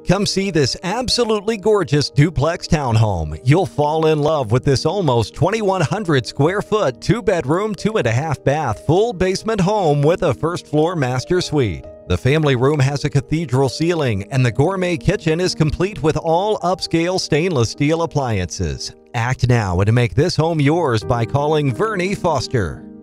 Come see this absolutely gorgeous duplex townhome. You'll fall in love with this almost 2,100 square foot, 2-bedroom, 2.5 bath, full basement home with a first floor master suite. The family room has a cathedral ceiling, and the gourmet kitchen is complete with all upscale stainless steel appliances. Act now and make this home yours by calling Vernie Foster.